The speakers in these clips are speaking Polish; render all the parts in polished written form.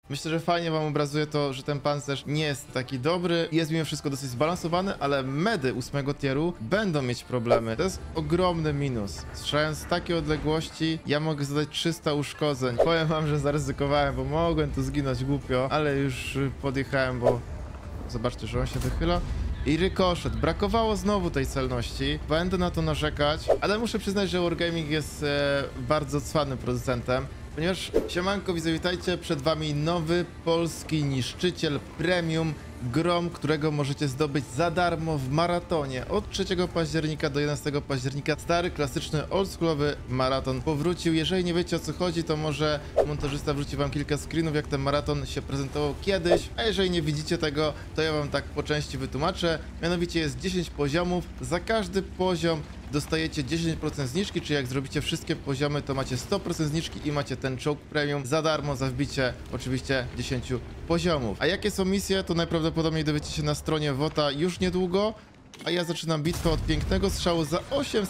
Myślę, że fajnie wam obrazuje to, że ten pancerz nie jest taki dobry. Jest mimo wszystko dosyć zbalansowany, ale medy 8 tieru będą mieć problemy. To jest ogromny minus. Strzelając z takiej odległości, ja mogę zadać 300 uszkodzeń. Powiem wam, że zaryzykowałem, bo mogłem tu zginąć głupio, ale już podjechałem, bo zobaczcie, że on się wychyla. I rykoszet. Brakowało znowu tej celności. Będę na to narzekać, ale muszę przyznać, że Wargaming jest bardzo cwanym producentem. Ponieważ, siemanko, witajcie, przed wami nowy polski niszczyciel premium Grom, którego możecie zdobyć za darmo w maratonie od 3 października do 11 października. Stary, klasyczny, oldschoolowy maraton powrócił. Jeżeli nie wiecie, o co chodzi, to może montażysta wrzuci wam kilka screenów, jak ten maraton się prezentował kiedyś. A jeżeli nie widzicie tego, to ja wam tak po części wytłumaczę. Mianowicie jest 10 poziomów. Za każdy poziom dostajecie 10% zniżki, czyli jak zrobicie wszystkie poziomy, to macie 100% zniżki i macie ten czołg premium za darmo, za wbicie oczywiście 10 poziomów. A jakie są misje, to najprawdopodobniej dowiecie się na stronie WOTA już niedługo, a ja zaczynam bitwę od pięknego strzału za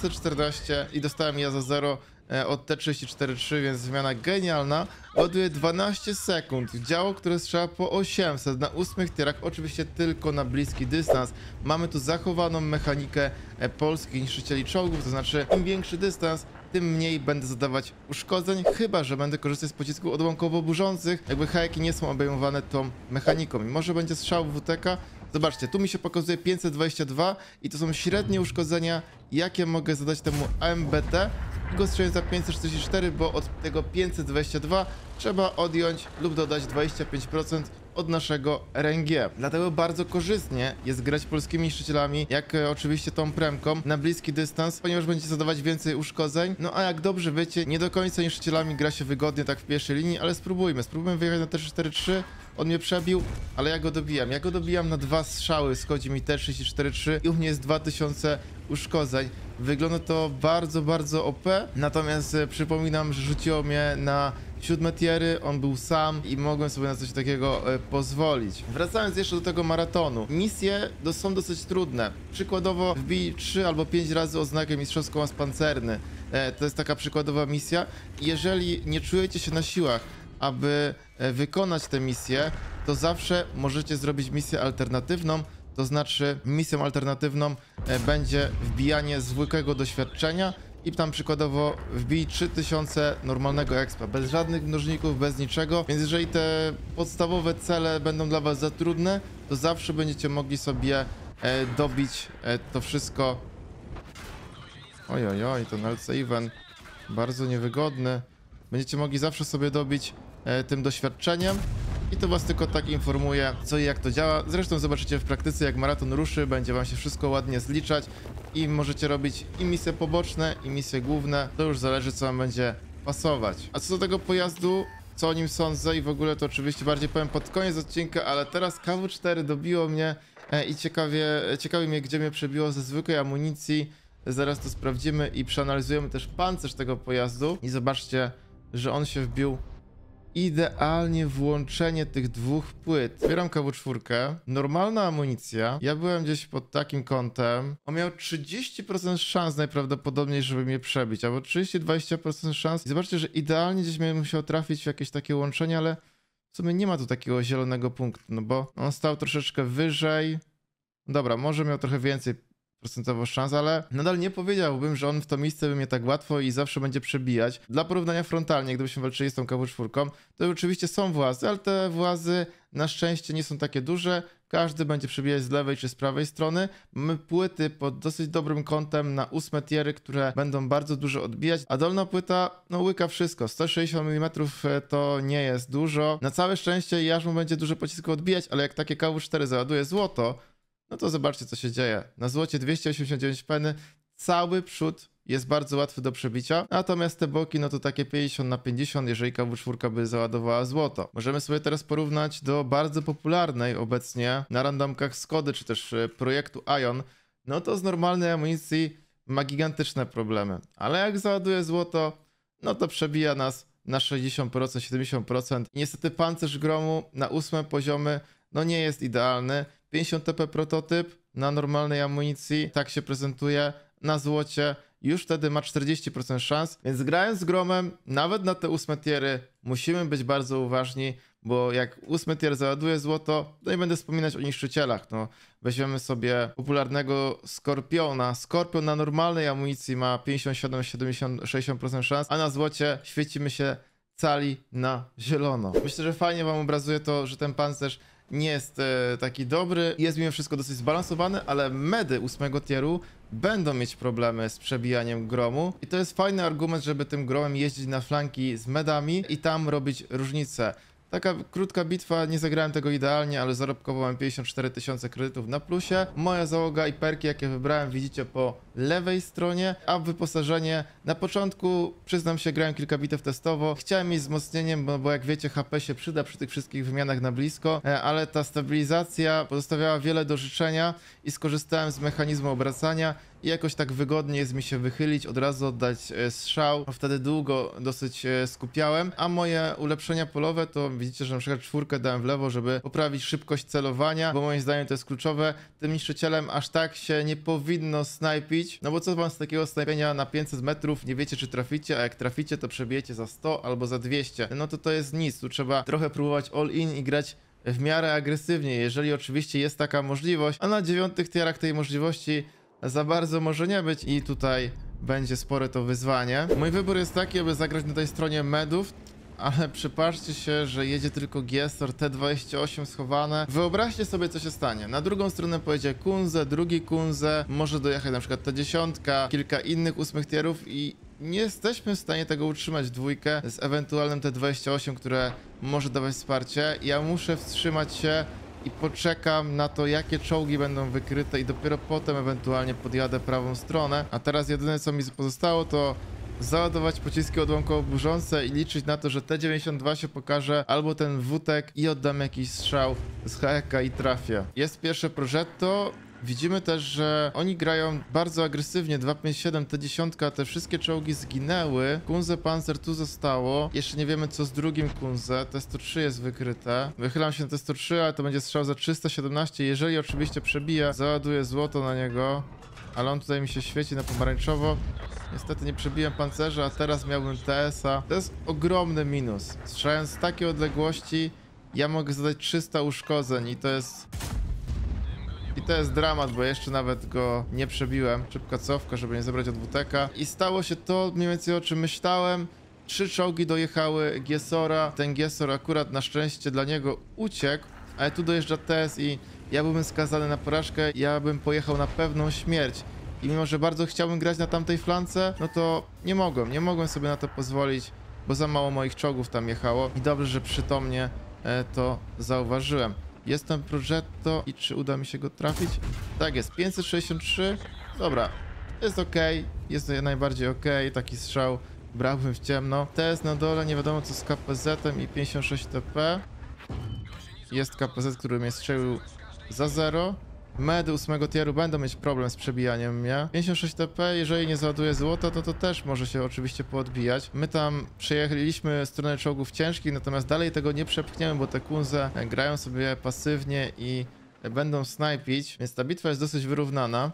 814 i dostałem ja za 0 od T-34-3, więc zmiana genialna. Ładuje 12 sekund. Działo, które strzela po 800 na 8 tierach, oczywiście tylko na bliski dystans. Mamy tu zachowaną mechanikę polskich niszczycieli czołgów, to znaczy im większy dystans, tym mniej będę zadawać uszkodzeń, chyba że będę korzystać z pocisków odłamkowo-burzących. Jakby hajeki nie są obejmowane tą mechaniką. I może będzie strzał WTK. Zobaczcie, tu mi się pokazuje 522 i to są średnie uszkodzenia, jakie mogę zadać temu AMBT. I go strzeliłem za 544, bo od tego 522 trzeba odjąć lub dodać 25% od naszego RNG. Dlatego bardzo korzystnie jest grać polskimi niszczycielami, jak oczywiście tą premką na bliski dystans, ponieważ będziecie zadawać więcej uszkodzeń. No a jak dobrze wiecie, nie do końca niszczycielami gra się wygodnie tak w pierwszej linii, ale spróbujmy wyjechać na T-34-3. On mnie przebił, ale ja go dobijam. Ja go dobijam na 2 strzały, schodzi mi T-34-3 i u mnie jest 2000 uszkodzeń. Wygląda to bardzo OP, natomiast przypominam, że rzuciło mnie na 7 tiery, on był sam i mogłem sobie na coś takiego pozwolić. Wracając jeszcze do tego maratonu. Misje są dosyć trudne. Przykładowo wbij 3 albo 5 razy oznakę mistrzowską as pancerny. To jest taka przykładowa misja. Jeżeli nie czujecie się na siłach, aby wykonać tę misję, to zawsze możecie zrobić misję alternatywną. To znaczy misją alternatywną będzie wbijanie zwykłego doświadczenia i tam przykładowo wbij 3000 normalnego expa, bez żadnych mnożników, bez niczego. Więc jeżeli te podstawowe cele będą dla was za trudne, to zawsze będziecie mogli sobie dobić to wszystko. Oj, ten LC-Even bardzo niewygodny. Będziecie mogli zawsze sobie dobić tym doświadczeniem. I to was tylko tak informuje, co i jak to działa. Zresztą zobaczycie w praktyce, jak maraton ruszy, będzie wam się wszystko ładnie zliczać i możecie robić i misje poboczne, i misje główne. To już zależy, co wam będzie pasować. A co do tego pojazdu, co o nim sądzę i w ogóle to oczywiście bardziej powiem pod koniec odcinka, ale teraz KW4 dobiło mnie i ciekawi mnie, gdzie mnie przebiło ze zwykłej amunicji. Zaraz to sprawdzimy i przeanalizujemy też pancerz tego pojazdu i zobaczcie, że on się wbił idealnie włączenie tych dwóch płyt. Zbieram KW4, normalna amunicja. Ja byłem gdzieś pod takim kątem. On miał 30% szans najprawdopodobniej, żeby mnie przebić, albo 30-20% szans. I zobaczcie, że idealnie gdzieś mnie musiał trafić w jakieś takie łączenie, ale w sumie nie ma tu takiego zielonego punktu, no bo on stał troszeczkę wyżej. Dobra, może miał trochę więcej procentowo szans, ale nadal nie powiedziałbym, że on w to miejsce by mnie tak łatwo i zawsze będzie przebijać. Dla porównania frontalnie, gdybyśmy walczyli z tą KW4, to oczywiście są włazy, ale te włazy na szczęście nie są takie duże. Każdy będzie przebijać z lewej czy z prawej strony. Mamy płyty pod dosyć dobrym kątem na 8 tiery, które będą bardzo dużo odbijać, a dolna płyta, no łyka wszystko. 160 mm to nie jest dużo. Na całe szczęście jarzmo będzie dużo pocisków odbijać, ale jak takie KW4 załaduje złoto, no to zobaczcie, co się dzieje. Na złocie 289 peny, cały przód jest bardzo łatwy do przebicia, natomiast te boki, no to takie 50/50, jeżeli KW4 by załadowała złoto. Możemy sobie teraz porównać do bardzo popularnej obecnie na randomkach Skody, czy też projektu Ion. No to z normalnej amunicji ma gigantyczne problemy, ale jak załaduje złoto, no to przebija nas na 60%, 70%. I niestety pancerz Gromu na 8 poziomy, no nie jest idealny. 50 TP prototyp na normalnej amunicji, tak się prezentuje na złocie już wtedy ma 40% szans, więc grając z Gromem, nawet na te 8 tiery, musimy być bardzo uważni, bo jak 8 tier załaduje złoto, to nie będę wspominać o niszczycielach, no weźmiemy sobie popularnego Skorpiona. Skorpion na normalnej amunicji ma 57, 70, 60% szans, a na złocie świecimy się cali na zielono. Myślę, że fajnie wam obrazuje to, że ten pancerz nie jest taki dobry. Jest mimo wszystko dosyć zbalansowany, ale medy 8 tieru będą mieć problemy z przebijaniem Gromu. I to jest fajny argument, żeby tym Gromem jeździć na flanki z medami i tam robić różnicę. Taka krótka bitwa, nie zagrałem tego idealnie, ale zarobkowo mam 54 000 kredytów na plusie. Moja załoga i perki, jakie wybrałem, widzicie po lewej stronie, a wyposażenie na początku, przyznam się, grałem kilka bitew testowo. Chciałem mieć wzmocnieniem, bo jak wiecie, HP się przyda przy tych wszystkich wymianach na blisko, ale ta stabilizacja pozostawiała wiele do życzenia i skorzystałem z mechanizmu obracania i jakoś tak wygodnie jest mi się wychylić, od razu oddać strzał. Wtedy długo dosyć skupiałem, a moje ulepszenia polowe to widzicie, że na przykład 4 dałem w lewo, żeby poprawić szybkość celowania, bo moim zdaniem to jest kluczowe. Tym niszczycielem aż tak się nie powinno snajpić, no bo co wam z takiego snajpienia na 500 metrów, nie wiecie czy traficie, a jak traficie to przebijecie za 100 albo za 200. No to jest nic, tu trzeba trochę próbować all in i grać w miarę agresywnie, jeżeli oczywiście jest taka możliwość, a na 9 tierach tej możliwości za bardzo może nie być i tutaj będzie spore to wyzwanie. Mój wybór jest taki, aby zagrać na tej stronie medów, ale przypatrzcie się, że jedzie tylko Giestor, T28 schowane. Wyobraźcie sobie, co się stanie. Na drugą stronę pojedzie Kunze, drugi Kunze, może dojechać na przykład T10, kilka innych 8 tierów i nie jesteśmy w stanie tego utrzymać w dwójkę z ewentualnym T28, które może dawać wsparcie. Ja muszę wstrzymać się i poczekam na to, jakie czołgi będą wykryte i dopiero potem ewentualnie podjadę prawą stronę. A teraz jedyne, co mi pozostało, to załadować pociski odłamkowo-burzące i liczyć na to, że T92 się pokaże albo ten wutek i oddam jakiś strzał z HK i trafię. Jest pierwsze Progetto. Widzimy też, że oni grają bardzo agresywnie, 257, T10, te wszystkie czołgi zginęły. Kunze Panzer tu zostało. Jeszcze nie wiemy, co z drugim Kunze. T103 jest wykryte. Wychylam się na T103, ale to będzie strzał za 317. Jeżeli oczywiście przebija, załaduję złoto na niego. Ale on tutaj mi się świeci na pomarańczowo. Niestety nie przebiłem pancerza, a teraz miałbym TS-a. To jest ogromny minus. Strzelając z takiej odległości, ja mogę zadać 300 uszkodzeń i to jest dramat, bo jeszcze nawet go nie przebiłem. Szybka cofka, żeby nie zabrać od WTK. I stało się to mniej więcej, o czym myślałem. 3 czołgi dojechały Giesora. Ten Giesor akurat na szczęście dla niego uciekł, ale tu dojeżdża TS i ja byłbym skazany na porażkę. Ja bym pojechał na pewną śmierć. I mimo, że bardzo chciałbym grać na tamtej flance, no to nie mogłem sobie na to pozwolić, bo za mało moich czołgów tam jechało. I dobrze, że przytomnie to zauważyłem. Jestem Progetto i czy uda mi się go trafić? Tak jest, 563. Dobra, jest ok, jest najbardziej ok, taki strzał brałbym w ciemno. TS na dole, nie wiadomo co z KPZ-em i 56 TP. Jest KPZ, który mnie strzelił za 0. Medy 8 tieru będą mieć problem z przebijaniem mnie. 56 TP, jeżeli nie załaduje złota, to też może się oczywiście poodbijać. My tam przejechaliśmy stronę czołgów ciężkich, natomiast dalej tego nie przepchniemy, bo te Kunze grają sobie pasywnie i będą snajpić, więc ta bitwa jest dosyć wyrównana.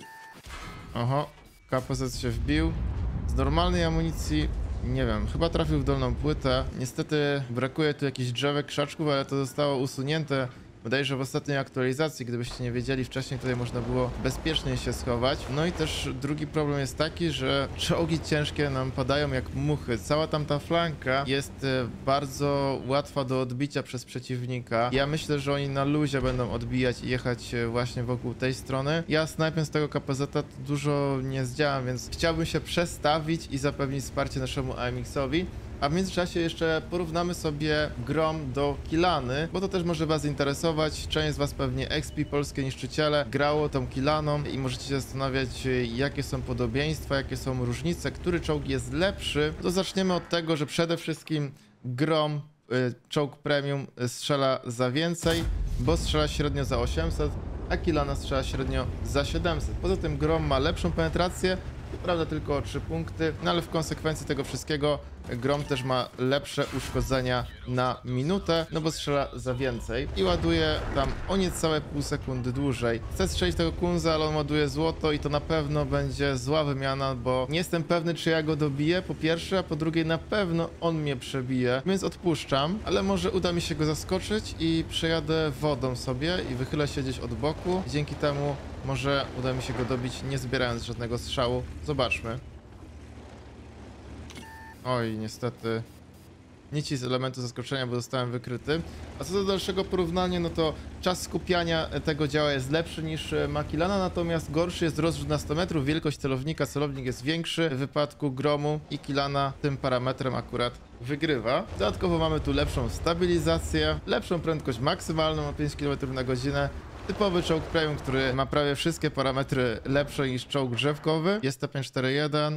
Oho, KPZ się wbił. Z normalnej amunicji, nie wiem, chyba trafił w dolną płytę. Niestety brakuje tu jakichś drzewek, krzaczków, ale to zostało usunięte. Wydaje się, że w ostatniej aktualizacji, gdybyście nie wiedzieli wcześniej, tutaj można było bezpiecznie się schować. No i też drugi problem jest taki, że czołgi ciężkie nam padają jak muchy. Cała tamta flanka jest bardzo łatwa do odbicia przez przeciwnika. Ja myślę, że oni na luzie będą odbijać i jechać właśnie wokół tej strony. Ja snajpiąc tego KPZ-a dużo nie zdziałam, więc chciałbym się przestawić i zapewnić wsparcie naszemu AMX-owi. A w międzyczasie jeszcze porównamy sobie Grom do Kilany, bo to też może was interesować. Część z was pewnie expi polskie niszczyciele grało tą Kilaną i możecie się zastanawiać, jakie są podobieństwa, jakie są różnice, który czołg jest lepszy. To zaczniemy od tego, że przede wszystkim Grom, czołg premium, strzela za więcej, bo strzela średnio za 800, a Kilana strzela średnio za 700. Poza tym Grom ma lepszą penetrację, prawda tylko o 3 punkty, no ale w konsekwencji tego wszystkiego Grom też ma lepsze uszkodzenia na minutę, no bo strzela za więcej i ładuje tam o niecałe pół sekundy dłużej. Chcę strzelić tego Kunza, ale on ładuje złoto i to na pewno będzie zła wymiana, bo nie jestem pewny, czy ja go dobiję, po pierwsze, a po drugie na pewno on mnie przebije, więc odpuszczam, ale może uda mi się go zaskoczyć i przejadę wodą sobie i wychylę się gdzieś od boku. Dzięki temu może uda mi się go dobić, nie zbierając żadnego strzału. Zobaczmy. Oj, niestety nic z elementu zaskoczenia, bo zostałem wykryty. A co do dalszego porównania, no to czas skupiania tego działa jest lepszy niż Makilana, natomiast gorszy jest rozrzut na 100 metrów, wielkość celownika, celownik jest większy w wypadku Gromu i Kilana tym parametrem akurat wygrywa. Dodatkowo mamy tu lepszą stabilizację, lepszą prędkość maksymalną o 5 km na godzinę. Typowy czołg premium, który ma prawie wszystkie parametry lepsze niż czołg drzewkowy. Jest TP41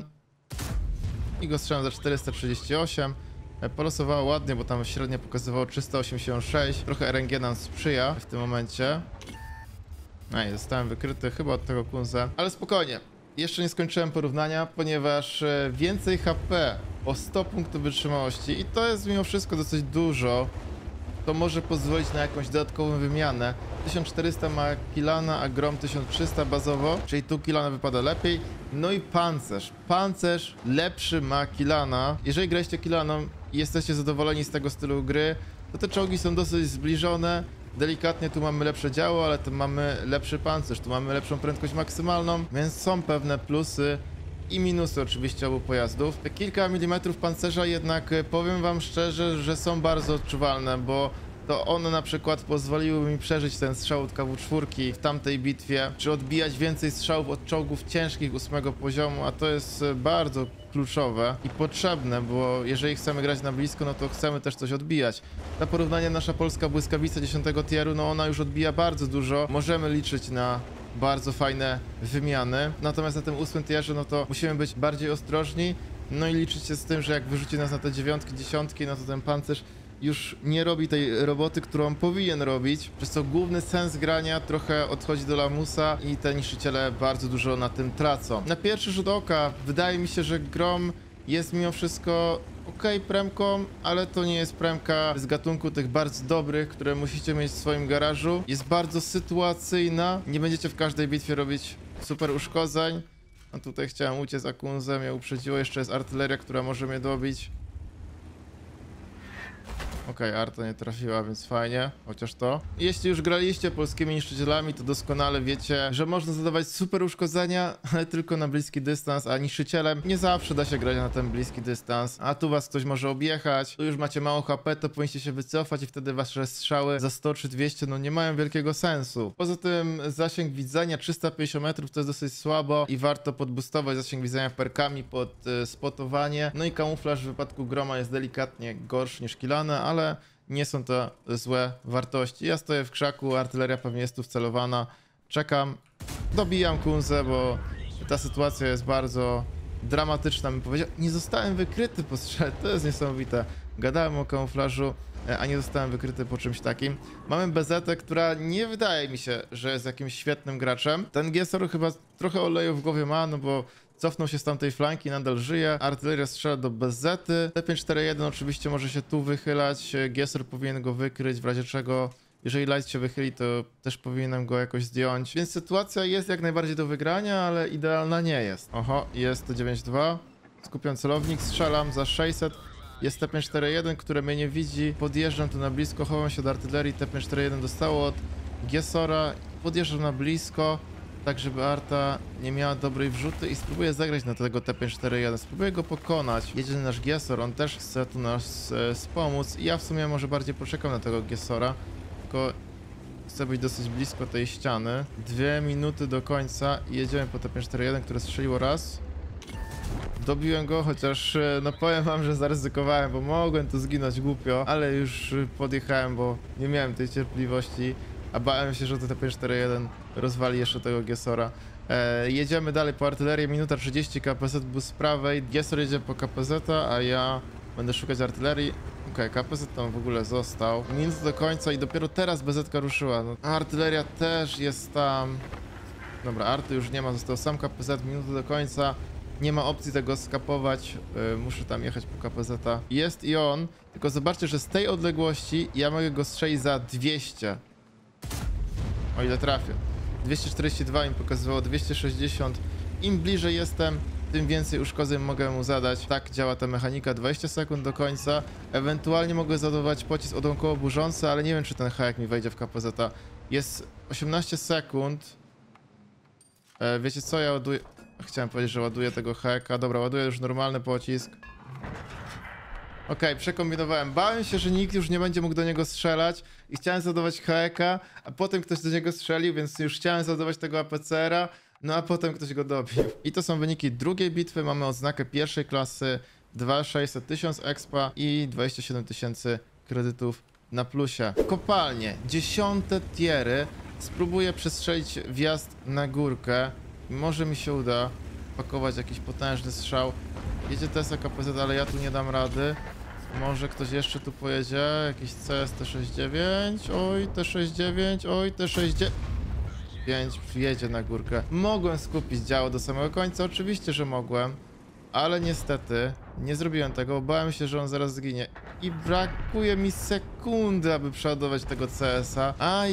i go strzelam za 438. Polosowało ładnie, bo tam średnio pokazywało 386. Trochę RNG nam sprzyja w tym momencie. No i zostałem wykryty chyba od tego Kunza. Ale spokojnie, jeszcze nie skończyłem porównania, ponieważ więcej HP o 100 punktów wytrzymałości i to jest mimo wszystko dosyć dużo. To może pozwolić na jakąś dodatkową wymianę. 1400 ma Kilana, a Grom 1300 bazowo, czyli tu Kilana wypada lepiej. No i pancerz. Pancerz lepszy ma Kilana. Jeżeli graliście Kilaną i jesteście zadowoleni z tego stylu gry, to te czołgi są dosyć zbliżone. Delikatnie tu mamy lepsze działo, ale tu mamy lepszy pancerz, tu mamy lepszą prędkość maksymalną, więc są pewne plusy i minusy oczywiście obu pojazdów. Te kilka milimetrów pancerza jednak powiem wam szczerze, że są bardzo odczuwalne, bo to one na przykład pozwoliły mi przeżyć ten strzał od KW4 w tamtej bitwie, czy odbijać więcej strzałów od czołgów ciężkich 8 poziomu, a to jest bardzo kluczowe i potrzebne, bo jeżeli chcemy grać na blisko, no to chcemy też coś odbijać. Dla porównania nasza polska błyskawica 10 tieru, no ona już odbija bardzo dużo, możemy liczyć na bardzo fajne wymiany, natomiast na tym 8 tierze, no to musimy być bardziej ostrożni, no i liczyć się z tym, że jak wyrzuci nas na te 9, 10, no to ten pancerz już nie robi tej roboty, którą powinien robić, przez co główny sens grania trochę odchodzi do lamusa i te niszczyciele bardzo dużo na tym tracą. Na pierwszy rzut oka wydaje mi się, że Grom jest mimo wszystko okej premką, ale to nie jest premka z gatunku tych bardzo dobrych, które musicie mieć w swoim garażu. Jest bardzo sytuacyjna, nie będziecie w każdej bitwie robić super uszkodzeń. A tutaj chciałem uciec, a Kunze mnie uprzedziło, jeszcze jest artyleria, która może mnie dobić. Okej, Arta nie trafiła, więc fajnie, chociaż to. Jeśli już graliście polskimi niszczycielami, to doskonale wiecie, że można zadawać super uszkodzenia, ale tylko na bliski dystans, a niszczycielem nie zawsze da się grać na ten bliski dystans. A tu was ktoś może objechać, tu już macie mało HP, to powinniście się wycofać i wtedy wasze strzały za 100 czy 200 no nie mają wielkiego sensu. Poza tym zasięg widzenia 350 metrów to jest dosyć słabo i warto podboostować zasięg widzenia perkami pod spotowanie. No i kamuflaż w wypadku Groma jest delikatnie gorszy niż Kilana, ale nie są to złe wartości. Ja stoję w krzaku, artyleria pewnie jest tu wcelowana. Czekam, dobijam Kunzę, bo ta sytuacja jest bardzo dramatyczna, bym powiedział. Nie zostałem wykryty po strzale, to jest niesamowite. Gadałem o kamuflażu, a nie zostałem wykryty po czymś takim. Mamy BZ, która nie wydaje mi się, że jest jakimś świetnym graczem. Ten Gesor chyba trochę oleju w głowie ma, no bo cofnął się z tamtej flanki, nadal żyje. Artyleria strzela do BZ-y. T541 oczywiście może się tu wychylać. Gesor powinien go wykryć, w razie czego, jeżeli Light się wychyli, to też powinienem go jakoś zdjąć. Więc sytuacja jest jak najbardziej do wygrania, ale idealna nie jest. Oho, jest T92. Skupiam celownik, strzelam za 600. Jest T541, które mnie nie widzi. Podjeżdżam tu na blisko, chowam się do artylerii. T541 dostało od Gesora. Podjeżdżam na blisko, tak żeby Arta nie miała dobrej wrzuty i spróbuję zagrać na tego T541. Spróbuję go pokonać. Jedzie nasz Gesor, on też chce tu nas wspomóc i ja w sumie może bardziej poczekam na tego Gesora, tylko chcę być dosyć blisko tej ściany. 2 minuty do końca i jedziemy po T541, które strzeliło raz. Dobiłem go, chociaż no powiem wam, że zaryzykowałem, bo mogłem tu zginąć głupio, ale już podjechałem, bo nie miałem tej cierpliwości, a bałem się, że to T541 rozwali jeszcze tego Gesora. Jedziemy dalej po artylerię, minuta 30, KPZ był z prawej, Gesor jedzie po KPZ, a ja będę szukać artylerii. Okej, KPZ tam w ogóle został. Minutę do końca i dopiero teraz BZ-ka ruszyła. No, artyleria też jest tam. Dobra, arty już nie ma, został sam KPZ, minuty do końca. Nie ma opcji tego skapować, muszę tam jechać po KPZ. Jest i on, tylko zobaczcie, że z tej odległości ja mogę go strzelić za 200. O ile trafię. 242 im pokazywało, 260. Im bliżej jestem, tym więcej uszkodzeń mogę mu zadać. Tak działa ta mechanika. 20 sekund do końca. Ewentualnie mogę załadować pocisk odłamkowo burzący, ale nie wiem, czy ten hajek mi wejdzie w KPZ. Jest 18 sekund. Wiecie co, ja ładuję... Chciałem powiedzieć, że ładuję tego hajeka. Dobra, ładuję już normalny pocisk. Okej, przekombinowałem. Bałem się, że nikt już nie będzie mógł do niego strzelać i chciałem załadować hajeka, a potem ktoś do niego strzelił, więc już chciałem załadować tego APCR-a. No a potem ktoś go dobił. I to są wyniki drugiej bitwy. Mamy odznakę pierwszej klasy, 2600, 1000 expa i 27 000 kredytów na plusie. Kopalnie, 10 tiery. Spróbuję przestrzelić wjazd na górkę. Może mi się uda pakować jakiś potężny strzał. Jedzie Tesla KPZ, ale ja tu nie dam rady. Może ktoś jeszcze tu pojedzie? Jakiś CS T69? Oj, T69, oj, T69. 5 wjedzie na górkę. Mogłem skupić działo do samego końca, oczywiście, że mogłem, ale niestety nie zrobiłem tego, bałem się, że on zaraz zginie i brakuje mi sekundy, aby przeładować tego CS-a.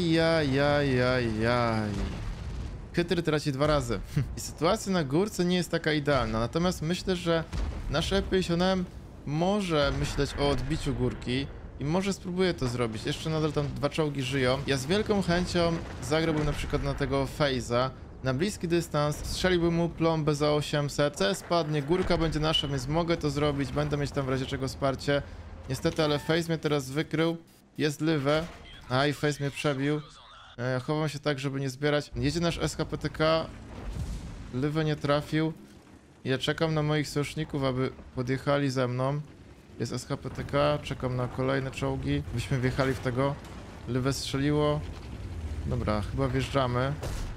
Ajajajajaj. Chytry traci 2 razy. I sytuacja na górce nie jest taka idealna, natomiast myślę, że nasz E50M może myśleć o odbiciu górki. I może spróbuję to zrobić. Jeszcze nadal tam 2 czołgi żyją. Ja z wielką chęcią zagrałbym na przykład na tego Faze'a. Na bliski dystans strzeliłbym mu plombę za 800. CS spadnie, górka będzie nasza, więc mogę to zrobić. Będę mieć tam w razie czego wsparcie. Niestety, ale Faze mnie teraz wykrył. Jest Live. A i Faze mnie przebił. Chowam się tak, żeby nie zbierać. Jedzie nasz SHPTK. Live nie trafił. Ja czekam na moich sojuszników, aby podjechali ze mną. Jest SHPTK, czekam na kolejne czołgi. Byśmy wjechali w tego. Live strzeliło. Dobra, chyba wjeżdżamy.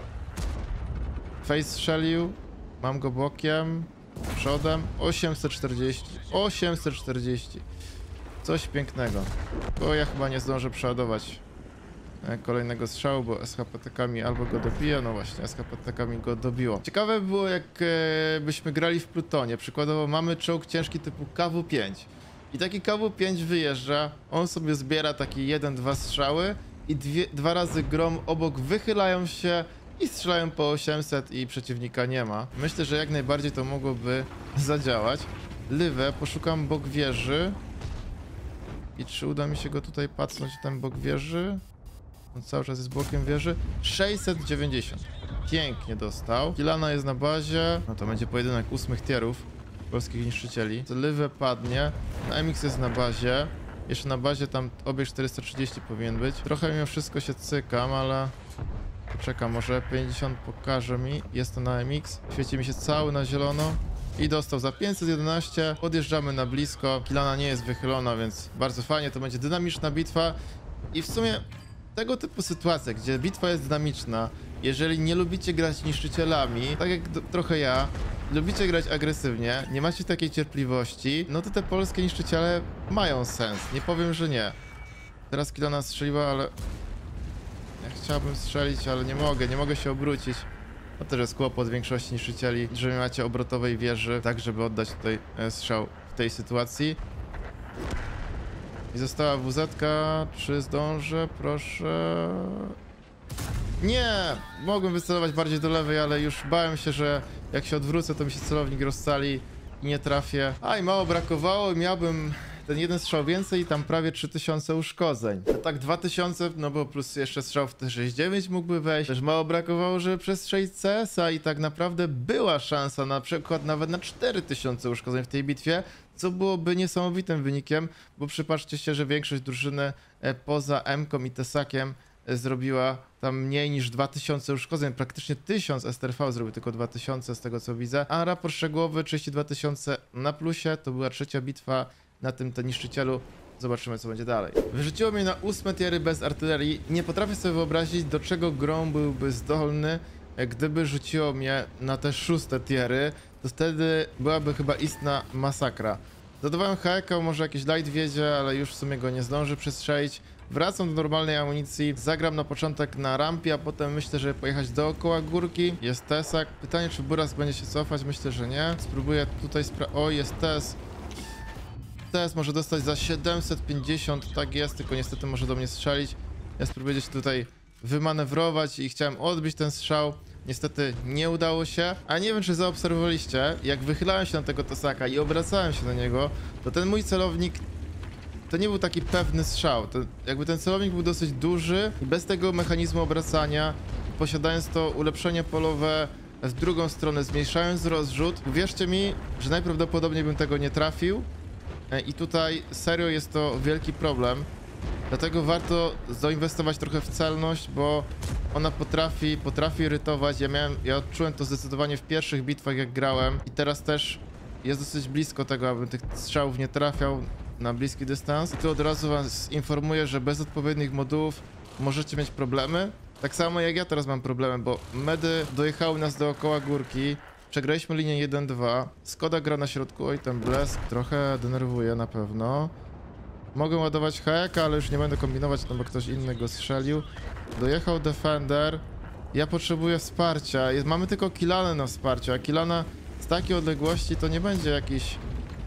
Face strzelił. Mam go bokiem. Przodem. 840. 840. Coś pięknego. Bo ja chyba nie zdążę przeładować kolejnego strzału, bo SHPTK mi albo go dobije. No właśnie, SHPTK mi go dobiło. Ciekawe by było, jak byśmy grali w Plutonie. Przykładowo mamy czołg ciężki typu KW-5. I taki KW-5 wyjeżdża, on sobie zbiera taki 1-2 strzały i 2 razy grom obok wychylają się i strzelają po 800 i przeciwnika nie ma. Myślę, że jak najbardziej to mogłoby zadziałać. Live, poszukam bok wieży. I czy uda mi się go tutaj pacnąć ten bok wieży? On cały czas jest bokiem wieży. 690. Pięknie dostał. Kilana jest na bazie. No to będzie pojedynek 8 tierów polskich niszczycieli. Live padnie. MX jest na bazie. Jeszcze na bazie tam obieg 430 powinien być. Trochę mimo wszystko się cykam, ale... Poczekam, może 50 pokaże mi. Jest to na MX. Świeci mi się cały na zielono. I dostał za 511. Podjeżdżamy na blisko. Kilana nie jest wychylona, więc bardzo fajnie. To będzie dynamiczna bitwa. I w sumie tego typu sytuacja, gdzie bitwa jest dynamiczna, jeżeli nie lubicie grać niszczycielami, tak jak trochę ja, lubicie grać agresywnie, nie macie takiej cierpliwości, no to te polskie niszczyciele mają sens. Nie powiem, że nie. Teraz Kilana strzeliła, ale... Ja chciałbym strzelić, ale nie mogę się obrócić. To też jest kłopot większości niszczycieli, że nie macie obrotowej wieży, tak żeby oddać tutaj strzał w tej sytuacji. I została WZ-ka. Czy zdążę? Proszę. Nie! Mogłem wycelować bardziej do lewej, ale już bałem się, że jak się odwrócę, to mi się celownik rozsali i nie trafię. A i mało brakowało i miałbym ten jeden strzał więcej i tam prawie 3000 uszkodzeń. A tak 2000, no bo plus jeszcze strzał w T69 mógłby wejść. Też mało brakowało, żeby przestrzelić CS-a i tak naprawdę była szansa na przykład nawet na 4000 uszkodzeń w tej bitwie, co byłoby niesamowitym wynikiem, bo przypatrzcie się, że większość drużyny poza M-ką i Tesakiem zrobiła tam mniej niż 2000 uszkodzeń, praktycznie 1000. STRV zrobił tylko 2000 z tego co widzę, a raport szczegółowy 32 000 na plusie. To była trzecia bitwa na tym niszczycielu. Zobaczymy, co będzie dalej. Wyrzuciło mnie na 8 tiery bez artylerii. Nie potrafię sobie wyobrazić, do czego grom byłby zdolny, gdyby rzuciło mnie na te 6 tiery. To wtedy byłaby chyba istna masakra. Dodawałem HK, może jakiś light wiedzie, ale już w sumie go nie zdąży przestrzelić. Wracam do normalnej amunicji, zagram na początek na rampie, a potem myślę, żeby pojechać dookoła górki. Jest Tesak. Pytanie, czy Buras będzie się cofać? Myślę, że nie. Spróbuję tutaj o, jest Tes. Tes może dostać za 750, tak jest, tylko niestety może do mnie strzelić. Ja spróbuję się tutaj wymanewrować i chciałem odbić ten strzał. Niestety nie udało się, a nie wiem, czy zaobserwowaliście, jak wychylałem się na tego Tesaka i obracałem się na niego, to ten mój celownik to nie był taki pewny strzał. To jakby ten celownik był dosyć duży i bez tego mechanizmu obracania, posiadając to ulepszenie polowe w drugą stronę, zmniejszając rozrzut, uwierzcie mi, że najprawdopodobniej bym tego nie trafił i tutaj serio jest to wielki problem. Dlatego warto zainwestować trochę w celność, bo ona potrafi irytować. Ja odczułem to zdecydowanie w pierwszych bitwach, jak grałem i teraz też jest dosyć blisko tego, aby tych strzałów nie trafiał na bliski dystans. I tu od razu was informuję, że bez odpowiednich modułów możecie mieć problemy. Tak samo jak ja teraz mam problemy, bo medy dojechały nas dookoła górki. Przegraliśmy linię 1-2. Skoda gra na środku. Oj, ten blesk trochę denerwuje na pewno. Mogę ładować heka, ale już nie będę kombinować, no bo ktoś inny go strzelił. Dojechał Defender. Ja potrzebuję wsparcia. Mamy tylko Killanę na wsparcie, a Killana z takiej odległości to nie będzie jakiś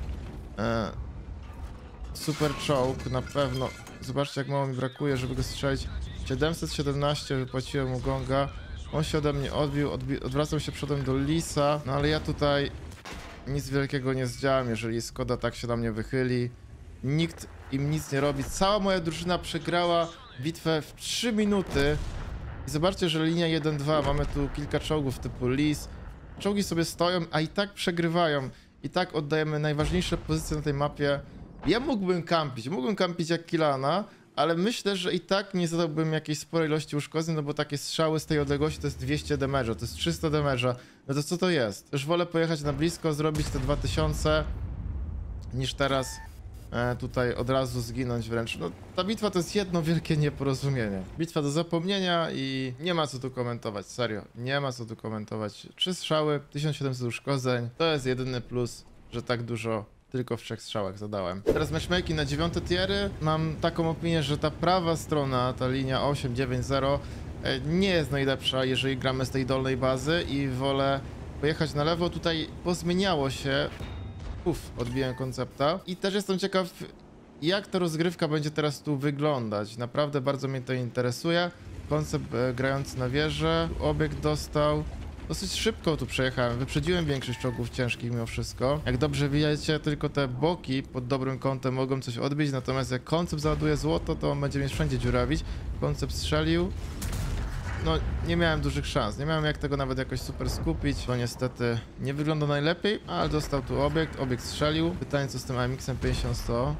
super czołg na pewno. Zobaczcie, jak mało mi brakuje, żeby go strzelić. 717, wypłaciłem mu gonga. On się ode mnie odbił, odwracał się przodem do Lisa. No ale ja tutaj nic wielkiego nie zdziałam, jeżeli Skoda tak się na mnie wychyli. Nikt im nic nie robi. Cała moja drużyna przegrała bitwę w 3 minuty. I zobaczcie, że linia 1-2, mamy tu kilka czołgów typu Lis. Czołgi sobie stoją, a i tak przegrywają. I tak oddajemy najważniejsze pozycje na tej mapie. Ja mógłbym kampić jak Killana, ale myślę, że i tak nie zadałbym jakiejś sporej ilości uszkodzeń, no bo takie strzały z tej odległości to jest 200 damage'a, to jest 300 damage'a. No to co to jest? Już wolę pojechać na blisko, zrobić te 2000, niż teraz tutaj od razu zginąć wręcz. No ta bitwa to jest jedno wielkie nieporozumienie. Bitwa do zapomnienia i nie ma co tu komentować, serio. Nie ma co tu komentować. 3 strzały, 1700 uszkodzeń, to jest jedyny plus, że tak dużo tylko w 3 strzałach zadałem. Teraz matchmaking na 9 tiery. Mam taką opinię, że ta prawa strona, ta linia 8-9-0 nie jest najlepsza, jeżeli gramy z tej dolnej bazy i wolę pojechać na lewo. Tutaj pozmieniało się. Odbiłem koncepta. I też jestem ciekaw, jak ta rozgrywka będzie teraz tu wyglądać. Naprawdę bardzo mnie to interesuje. Koncept grający na wieżę. Obiekt dostał. Dosyć szybko tu przejechałem. Wyprzedziłem większość czołgów ciężkich mimo wszystko. Jak dobrze widzicie, tylko te boki pod dobrym kątem mogą coś odbić. Natomiast jak koncept załaduje złoto, to on będzie mnie wszędzie dziurawić. Koncept strzelił. No, nie miałem dużych szans, nie miałem jak tego nawet jakoś super skupić, bo niestety nie wygląda najlepiej, ale dostał tu obiekt strzelił. Pytanie, co z tym AMX-em 50-100,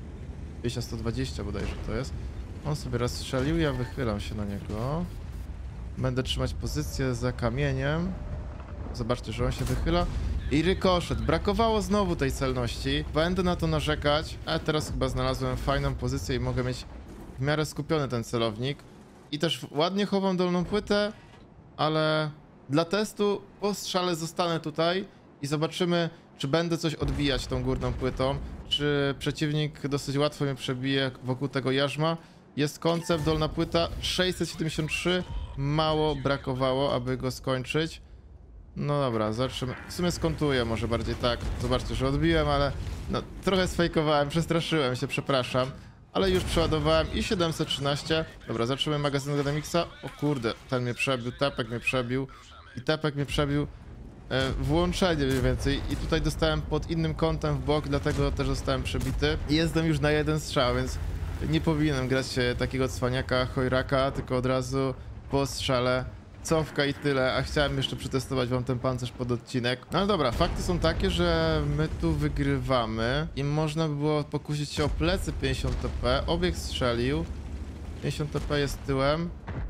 50-120 bodajże to jest. On sobie raz strzelił, ja wychylam się na niego. Będę trzymać pozycję za kamieniem. Zobaczcie, że on się wychyla. I rykoszet. Brakowało znowu tej celności. Będę na to narzekać, ale teraz chyba znalazłem fajną pozycję i mogę mieć w miarę skupiony ten celownik. I też ładnie chowam dolną płytę, ale dla testu po strzale zostanę tutaj i zobaczymy, czy będę coś odbijać tą górną płytą, czy przeciwnik dosyć łatwo mnie przebije wokół tego jarzma. Jest koncept, dolna płyta, 673, mało brakowało, aby go skończyć. No dobra, zobaczymy. W sumie skontuję może bardziej tak. Zobaczcie, że odbiłem, ale no, trochę sfejkowałem, przestraszyłem się, przepraszam. Ale już przeładowałem i 713. Dobra, zaczynamy magazyn Dynamixa. O kurde, ten mnie przebił, tepek mnie przebił. I tepek mnie przebił włączenie mniej więcej. I tutaj dostałem pod innym kątem w bok, dlatego też zostałem przebity. I jestem już na 1 strzał, więc nie powinienem grać takiego cwaniaka, chojraka, tylko od razu po strzale cofka i tyle, a chciałem jeszcze przetestować wam ten pancerz pod odcinek. No ale dobra, fakty są takie, że my tu wygrywamy i można by było pokusić się o plecy 50 TP. Obiekt strzelił. 50 TP jest tyłem.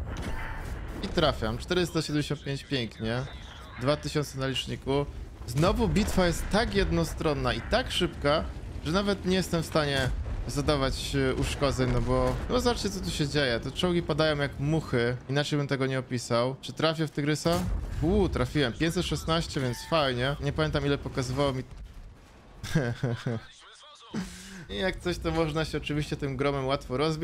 I trafiam. 475, pięknie. 2000 na liczniku. Znowu bitwa jest tak jednostronna i tak szybka, że nawet nie jestem w stanie zadawać uszkodzeń, no bo zobaczcie, co tu się dzieje. Te czołgi padają jak muchy, inaczej bym tego nie opisał. Czy trafię w Tygrysa? Trafiłem. 516, więc fajnie. Nie pamiętam, ile pokazywało mi... I jak coś, to można się oczywiście tym gromem łatwo rozbić,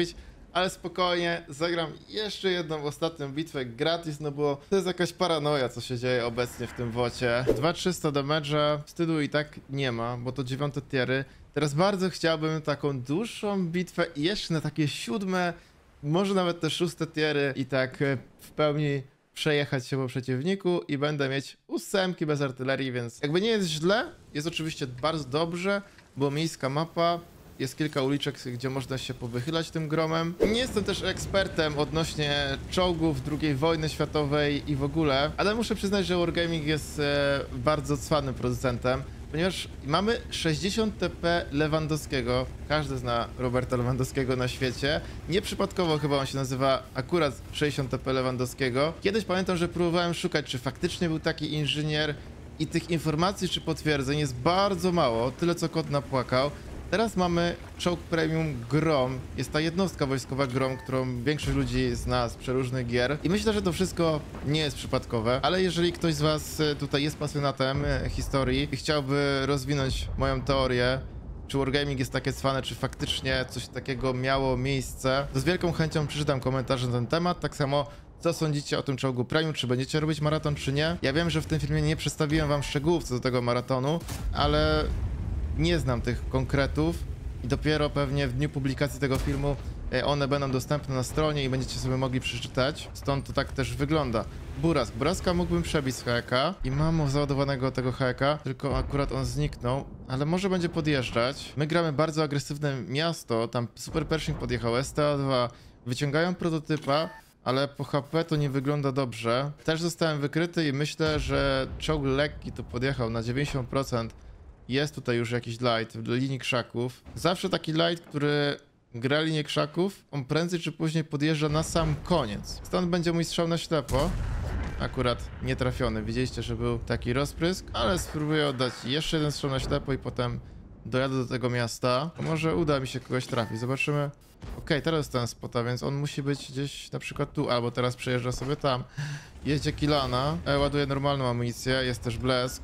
ale spokojnie, zagram jeszcze jedną ostatnią bitwę gratis, no bo to jest jakaś paranoja, co się dzieje obecnie w tym wocie. 2300 damage'a, wstydu i tak nie ma, bo to 9 tiery. Teraz bardzo chciałbym taką dłuższą bitwę i jeszcze na takie 7, może nawet te 6 tiery i tak w pełni przejechać się po przeciwniku i będę mieć 8 bez artylerii, więc jakby nie jest źle, jest oczywiście bardzo dobrze, bo miejska mapa, jest kilka uliczek, gdzie można się powychylać tym gromem. Nie jestem też ekspertem odnośnie czołgów II wojny światowej i w ogóle, ale muszę przyznać, że Wargaming jest bardzo cwanym producentem, ponieważ mamy 60 TP Lewandowskiego. Każdy zna Roberta Lewandowskiego na świecie. Nieprzypadkowo chyba on się nazywa akurat 60 TP Lewandowskiego. Kiedyś pamiętam, że próbowałem szukać, czy faktycznie był taki inżynier i tych informacji czy potwierdzeń jest bardzo mało, tyle co kot napłakał. Teraz mamy czołg premium Grom. Jest ta jednostka wojskowa Grom, którą większość ludzi zna z przeróżnych gier. I myślę, że to wszystko nie jest przypadkowe. Ale jeżeli ktoś z was tutaj jest pasjonatem historii i chciałby rozwinąć moją teorię, czy Wargaming jest takie cwane, czy faktycznie coś takiego miało miejsce, to z wielką chęcią przeczytam komentarze na ten temat. Tak samo co sądzicie o tym czołgu premium, czy będziecie robić maraton, czy nie. Ja wiem, że w tym filmie nie przedstawiłem wam szczegółów co do tego maratonu, ale nie znam tych konkretów i dopiero pewnie w dniu publikacji tego filmu one będą dostępne na stronie i będziecie sobie mogli przeczytać. Stąd to tak też wygląda. Burask. Buraska mógłbym przebić z HK i mam załadowanego tego HK, tylko akurat on zniknął, ale może będzie podjeżdżać. My gramy bardzo agresywne miasto, tam Super Pershing podjechał, STA2, wyciągają prototypa, ale po HP to nie wygląda dobrze. Też zostałem wykryty i myślę, że czołg lekki tu podjechał na 90%. Jest tutaj już jakiś light w linii krzaków. Zawsze taki light, który gra linię krzaków, on prędzej czy później podjeżdża na sam koniec. Stąd będzie mój strzał na ślepo. Akurat nie trafiony. Widzieliście, że był taki rozprysk, ale spróbuję oddać jeszcze jeden strzał na ślepo i potem dojadę do tego miasta. To może uda mi się kogoś trafić. Zobaczymy. Okej, teraz dostałem spota, więc on musi być gdzieś na przykład tu, albo teraz przejeżdża sobie tam. Jedzie Kilana, ładuje normalną amunicję, jest też blesk.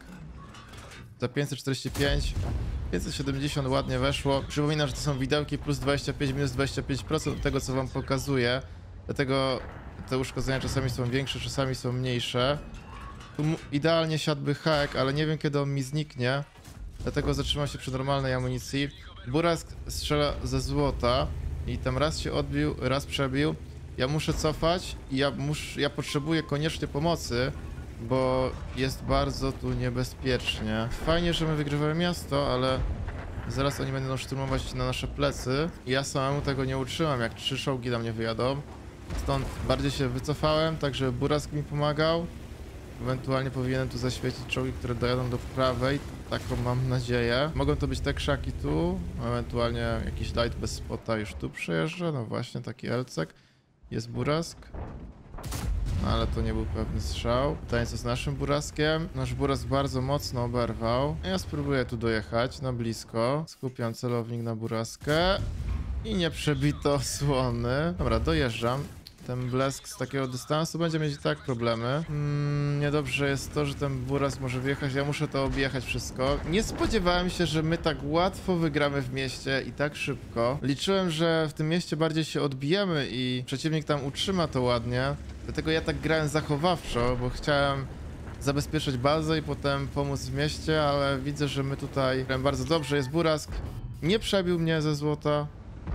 Za 545, 570 ładnie weszło. Przypominam, że to są widełki plus 25, minus 25% od tego, co wam pokazuję. Dlatego te uszkodzenia czasami są większe, czasami są mniejsze. Tu idealnie siadłby hack, ale nie wiem, kiedy on mi zniknie. Dlatego zatrzymam się przy normalnej amunicji. Burask strzela ze złota i tam raz się odbił, raz przebił. Ja muszę cofać i ja potrzebuję koniecznie pomocy, bo jest bardzo tu niebezpiecznie. Fajnie, że my wygrywamy miasto, ale zaraz oni będą szturmować na nasze plecy. I ja samemu tego nie utrzymam, jak 3 czołgi na mnie wyjadą. Stąd bardziej się wycofałem, tak żeby Burask mi pomagał. Ewentualnie powinienem tu zaświecić czołgi, które dojadą do prawej. Taką mam nadzieję. Mogą to być te krzaki tu, ewentualnie jakiś light bez spota już tu przejeżdża. No właśnie, taki elcek. Jest Burask. No, ale to nie był pewny strzał. Pytanie co z naszym Buraskiem. Nasz Burask bardzo mocno oberwał. Ja spróbuję tu dojechać na blisko. Skupiam celownik na Buraskę. I nie przebito osłony. Dobra, dojeżdżam. Ten blesk z takiego dystansu będzie mieć i tak problemy. Niedobrze jest to, że ten Burask może wyjechać. Ja muszę to objechać wszystko. Nie spodziewałem się, że my tak łatwo wygramy w mieście i tak szybko. Liczyłem, że w tym mieście bardziej się odbijemy i przeciwnik tam utrzyma to ładnie. Dlatego ja tak grałem zachowawczo, bo chciałem zabezpieczyć bazę i potem pomóc w mieście, ale widzę, że my tutaj grałem bardzo dobrze. Jest Burask. Nie przebił mnie ze złota.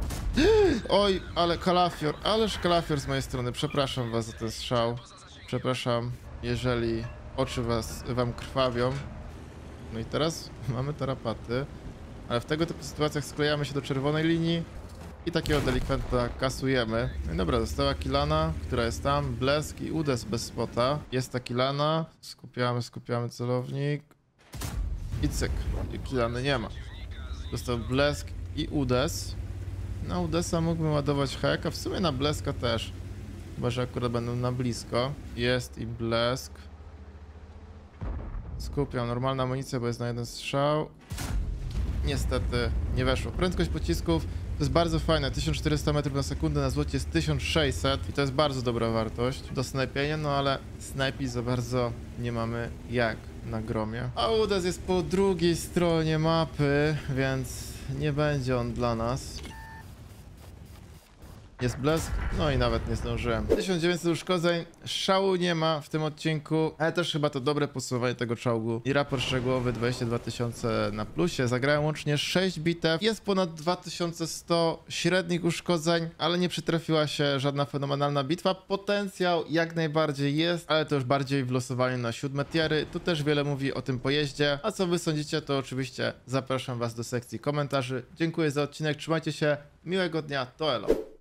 Oj, ale kalafior, ależ kalafior z mojej strony. Przepraszam was za ten strzał. Przepraszam, jeżeli oczy wam krwawią. No i teraz mamy tarapaty. Ale w tego typu sytuacjach sklejamy się do czerwonej linii i takiego delikwenta kasujemy. No i dobra, została Kilana, która jest tam. Blesk i Udes bez spota. Jest ta Kilana. Skupiamy celownik. I cyk. I Kilany nie ma. Został Blesk i Udes. Na Udesa mógłbym ładować hek, a w sumie na Bleska też. Chyba, że akurat będą na blisko. Jest i Blesk. Skupiam normalna amunicja, bo jest na jeden strzał. Niestety nie weszło. Prędkość pocisków to jest bardzo fajne. 1400 metrów na sekundę, na złocie jest 1600 i to jest bardzo dobra wartość do snajpienia, no ale snajpić za bardzo nie mamy jak na Gromie. A Udes jest po drugiej stronie mapy, więc nie będzie on dla nas. jest blesk, no i nawet nie zdążyłem. 1900 uszkodzeń, szału nie ma w tym odcinku, ale też chyba to dobre podsumowanie tego czołgu. I raport szczegółowy 22 000 na plusie, zagrałem łącznie 6 bitew, jest ponad 2100 średnich uszkodzeń, ale nie przytrafiła się żadna fenomenalna bitwa. Potencjał jak najbardziej jest, ale to już bardziej w losowaniu na 7 tiery. Tu też wiele mówi o tym pojeździe, a co wy sądzicie, to oczywiście zapraszam was do sekcji komentarzy. Dziękuję za odcinek, trzymajcie się, miłego dnia, to elo.